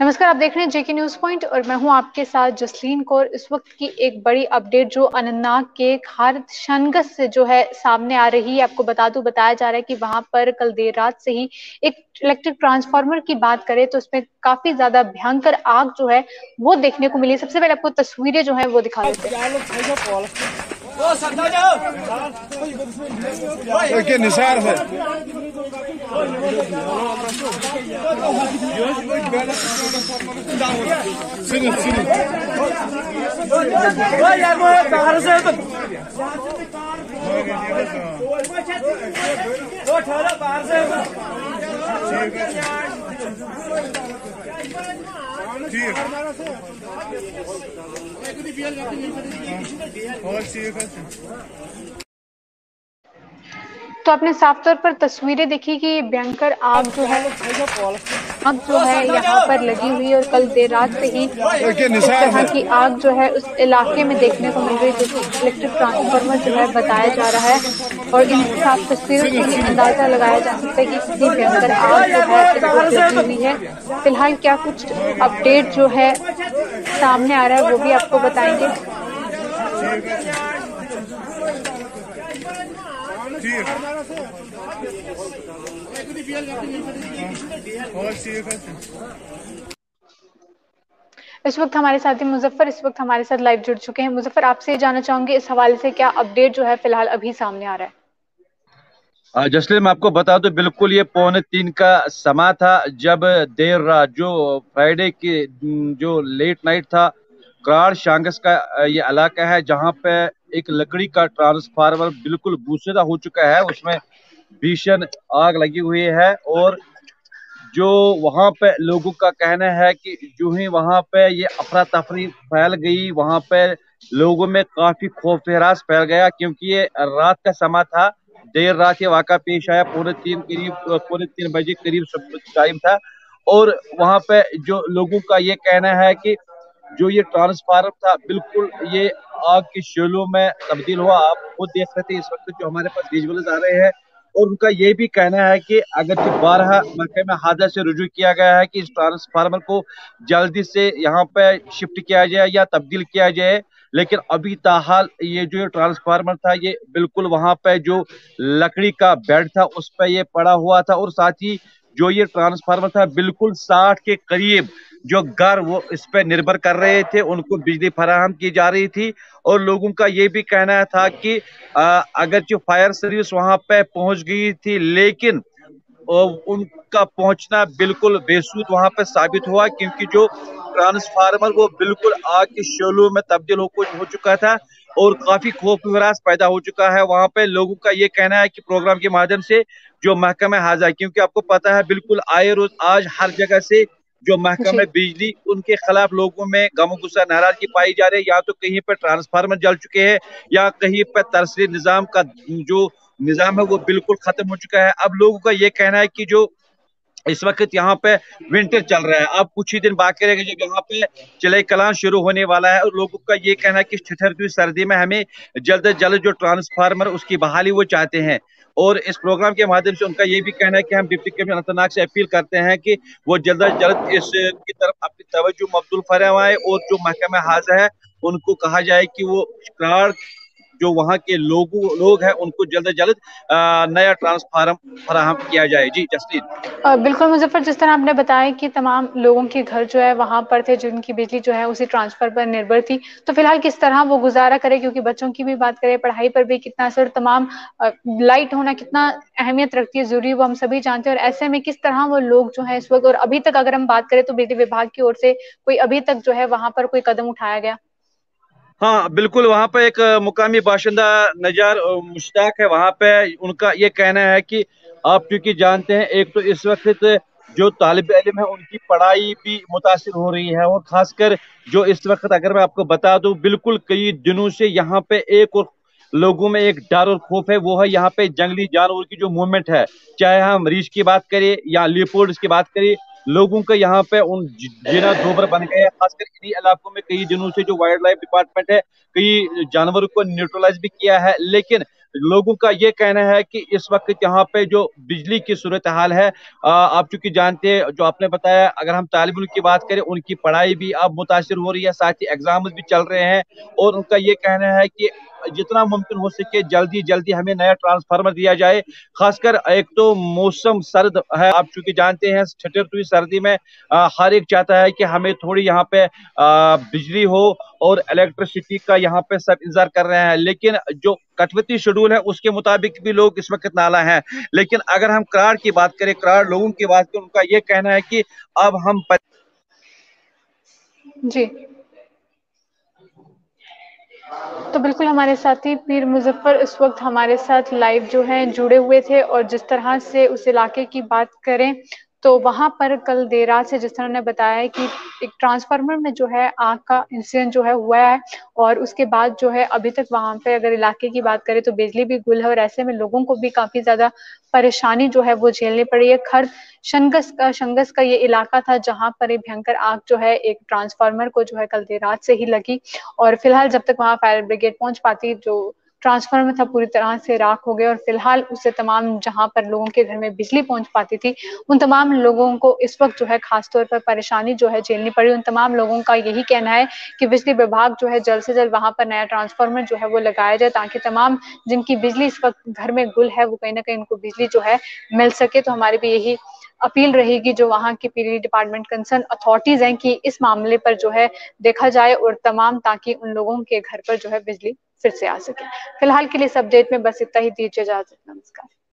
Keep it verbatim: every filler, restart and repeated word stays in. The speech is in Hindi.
नमस्कार, आप देख रहे हैं जेके न्यूज पॉइंट और मैं हूं आपके साथ जसलीन कौर। इस वक्त की एक बड़ी अपडेट जो अनंतनाग के खार शनगस से जो है सामने आ रही है। आपको बता दूं, बताया जा रहा है कि वहां पर कल देर रात से ही एक इलेक्ट्रिक ट्रांसफार्मर की बात करें तो उसमें काफी ज्यादा भयंकर आग जो है वो देखने को मिली। सबसे पहले आपको तस्वीरें जो है वो दिखा देते हैं। निसार है सिन सिन ठीक और ठीक है। तो आपने साफ तौर पर तस्वीरें देखी कि भयंकर आग जो है आग जो है यहाँ पर लगी हुई है और कल देर रात से ही इस तरह की आग जो है उस इलाके में देखने को मिल रही है, जो कि इलेक्ट्रिक ट्रांसफार्मर जो है बताया जा रहा है। और इन साफ तस्वीरों से ही अंदाजा लगाया जा सकता है कि कितनी भयंकर आग जो है लगी हुई है। फिलहाल क्या कुछ अपडेट जो है सामने आ रहा है वो भी आपको बताएंगे। इस वक्त हमारे साथी मुजफ्फर इस वक्त हमारे साथ लाइव जुड़ चुके हैं। मुजफ्फर, आपसे जानना चाहूंगी इस हवाले से क्या अपडेट जो है फिलहाल अभी सामने आ रहा है। जसलीन, मैं आपको बता दूं, बिल्कुल ये पौने तीन का समय था जब देर रात जो फ्राइडे की जो लेट नाइट था, क्राड़ शांगस का ये इलाका है जहां पे एक लकड़ी का ट्रांसफार्मर बिल्कुल बूसेदा हो चुका है, उसमें भीषण आग लगी हुई है। और जो वहां पे लोगों का कहना है कि जो ही वहां पे ये अफरा तफरी फैल गई, वहां पे लोगों में काफी खौफ हरास फैल गया, क्योंकि ये रात का समय था। देर रात ये वाक़ा पेश आया, पौने तीन करीब पौने तीन बजे करीब टाइम था। और वहां पे जो लोगों का ये कहना है कि जो ये ट्रांसफार्मर था बिल्कुल ये आग के शोलों में तब्दील हुआ। आप खुद देख रहे थे इस वक्त जो हमारे पास विजुअल्स आ रहे हैं। और उनका ये भी कहना है कि अगर जो बारह महकमे हादसा से रुजू किया गया है कि इस ट्रांसफार्मर को जल्दी से यहाँ पे शिफ्ट किया जाए या तब्दील किया जाए, लेकिन अभी ताहाल ये जो ट्रांसफार्मर था ये बिल्कुल वहां पे जो लकड़ी का बेड था उस पर ये पड़ा हुआ था। और साथ ही जो ये ट्रांसफार्मर था बिल्कुल साठ के करीब जो घर वो इस पे निर्भर कर रहे थे, उनको बिजली फराहम की जा रही थी। और लोगों का ये भी कहना था कि अगर जो फायर सर्विस वहां पे पहुंच गई थी, लेकिन उनका पहुंचना बिल्कुल बेसूद वहां पे साबित हुआ, क्योंकि जो ट्रांसफार्मर वो बिल्कुल आग के शोलों में तब्दील हो, हो चुका था और काफी खौफ हरास पैदा हो चुका है। वहां पे लोगों का ये कहना है कि प्रोग्राम के माध्यम से जो महकमा हाजा, क्योंकि आपको पता है बिल्कुल आए रोज आज हर जगह से जो महकमे बिजली उनके खिलाफ लोगों में गम गुस्सा नाराजगी पाई जा रही है। या तो कहीं पर ट्रांसफार्मर जल चुके हैं या कहीं पर तरसरी निजाम का जो निजाम है वो बिल्कुल खत्म हो चुका है। अब लोगों का ये कहना है कि जो इस वक्त यहाँ पे विंटर चल रहा है, अब कुछ ही दिन बाकी रहेगा जब यहाँ पे चले कलान शुरू होने वाला है। और लोगों का ये कहना है कि ठिठुरती सर्दी में हमें जल्द से जल्द जो ट्रांसफार्मर उसकी बहाली वो चाहते हैं। और इस प्रोग्राम के माध्यम से उनका ये भी कहना है कि हम डिप्टी कमिश्नर अनंतनाग से अपील करते हैं कि वो जल्द से जल्द इस की तरफ अपनी तवज्जो मबदूल फरमाए और जो महकमा हाजा है उनको कहा जाए कि वो क्राड़ जो वहां के लोगों लोग हैं उनको जल्द से जल्द नया ट्रांसफार्मर फराहम किया जाए। जी जसलीन। बिल्कुल मुजफ्फर, जिस तरह आपने बताया कि तमाम लोगों के घर जो है वहां पर थे जिनकी बिजली जो है उसी ट्रांसफर पर निर्भर थी, तो फिलहाल किस तरह वो गुजारा करे, क्योंकि बच्चों की भी बात करें, पढ़ाई पर भी कितना असर, तमाम लाइट होना कितना अहमियत रखती है, जरूरी वो हम सभी जानते हैं। और ऐसे में किस तरह वो लोग जो है इस वक्त, और अभी तक अगर हम बात करें तो बिजली विभाग की ओर से कोई अभी तक जो है वहां पर कोई कदम उठाया गया? हाँ बिल्कुल, वहां पे एक मुकामी बाशिंदा नजार मुश्ताक है, वहां पे उनका ये कहना है कि आप क्योंकि जानते हैं एक तो इस वक्त जो तालिब इल्म है उनकी पढ़ाई भी मुतासिर हो रही है। और खासकर जो इस वक्त अगर मैं आपको बता दूं, बिल्कुल कई दिनों से यहाँ पे एक और लोगों में एक डर और खौफ है, वो है यहाँ पे जंगली जानवर की जो मूवमेंट है, चाहे हम रीछ की बात करें या लियोपार्ड्स की बात करें। लोगों का यहाँ पे उन जीना दोबर बन गए हैं, खासकर इन्हीं इलाकों में कई दिनों से जो वाइल्ड लाइफ डिपार्टमेंट है कई जानवरों को न्यूट्रलाइज भी किया है, लेकिन लोगों का ये कहना है कि इस वक्त यहाँ पे जो बिजली की सूरत हाल है, आ, आप चूंकि जानते हैं, जो आपने बताया, अगर हम तालिब इल्म की बात करें, उनकी पढ़ाई भी अब मुतासिर हो रही है, साथ ही एग्जाम भी चल रहे हैं, और उनका ये कहना है कि जितना मुमकिन हो सके जल्दी जल्दी हमें नया ट्रांसफार्मर दिया जाए। खासकर एक तो मौसम सर्द है, आप चूंकि जानते हैं, ठिठुरती सर्दी में आ, हर एक चाहता है कि हमें थोड़ी यहाँ पे आ, बिजली हो और इलेक्ट्रिसिटी का यहाँ पे सब इंतजार कर रहे हैं, लेकिन जो कटौती शेड्यूल है उसके मुताबिक भी लोग इस वक्त नाला है। लेकिन अगर हम कराड़ की बात करें, कराड़ लोगों की बात करें, उनका ये कहना है कि अब हम पर... जी, तो बिल्कुल हमारे साथी पीर मुजफ्फर इस वक्त हमारे साथ लाइव जो है जुड़े हुए थे, और जिस तरह से उस इलाके की बात करें तो वहां पर कल देर रात से, जिस तरह ने बताया है कि एक ट्रांसफार्मर में जो है आग का इंसिडेंट जो है हुआ है, और उसके बाद जो है अभी तक वहां पे अगर इलाके की बात करें तो बिजली भी गुल है, और ऐसे में लोगों को भी काफी ज्यादा परेशानी जो है वो झेलनी पड़ी है। खर शंगस का शंगस का ये इलाका था जहां पर एक भयंकर आग जो है एक ट्रांसफार्मर को जो है कल देर रात से ही लगी, और फिलहाल जब तक वहां फायर ब्रिगेड पहुंच पाती, जो ट्रांसफार्मर था पूरी तरह से राख हो गया, और फिलहाल उससे तमाम जहां पर लोगों के घर में बिजली पहुंच पाती थी उन तमाम लोगों को इस वक्त जो है खासतौर पर परेशानी जो है झेलनी पड़ी। उन तमाम लोगों का यही कहना है कि बिजली विभाग जो है जल्द से जल्द वहां पर नया ट्रांसफार्मर जो है वो लगाया जाए, ताकि तमाम जिनकी बिजली इस वक्त घर में गुल है वो कहीं ना कहीं उनको बिजली जो है मिल सके। तो हमारी भी यही अपील रहेगी जो वहां की बिजली डिपार्टमेंट कंसर्न अथॉरिटीज हैं कि इस मामले पर जो है देखा जाए, और तमाम ताकि उन लोगों के घर पर जो है बिजली फिर से आ सके। फिलहाल के लिए इस अपडेट में बस इतना ही, दीजिए इजाजत, नमस्कार।